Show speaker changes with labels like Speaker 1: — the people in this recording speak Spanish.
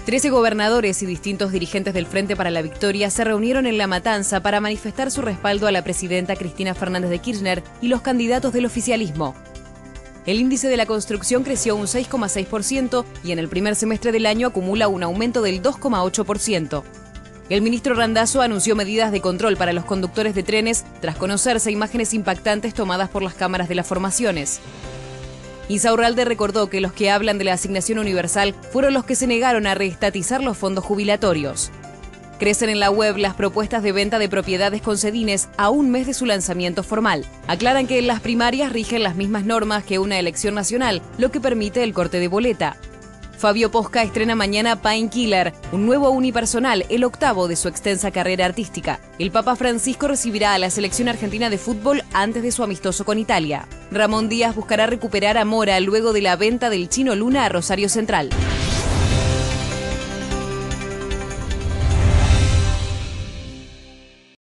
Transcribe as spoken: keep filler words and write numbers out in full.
Speaker 1: Trece gobernadores y distintos dirigentes del Frente para la Victoria se reunieron en La Matanza para manifestar su respaldo a la presidenta Cristina Fernández de Kirchner y los candidatos del oficialismo. El índice de la construcción creció un seis coma seis por ciento y en el primer semestre del año acumula un aumento del dos coma ocho por ciento. El ministro Randazzo anunció medidas de control para los conductores de trenes tras conocerse imágenes impactantes tomadas por las cámaras de las formaciones. Insaurralde recordó que los que hablan de la asignación universal fueron los que se negaron a reestatizar los fondos jubilatorios. Crecen en la web las propuestas de venta de propiedades con sedines a un mes de su lanzamiento formal. Aclaran que en las primarias rigen las mismas normas que una elección nacional, lo que permite el corte de boleta. Fabio Posca estrena mañana Painkiller, un nuevo unipersonal, el octavo de su extensa carrera artística. El Papa Francisco recibirá a la selección argentina de fútbol antes de su amistoso con Italia. Ramón Díaz buscará recuperar a Mora luego de la venta del Chino Luna a Rosario Central.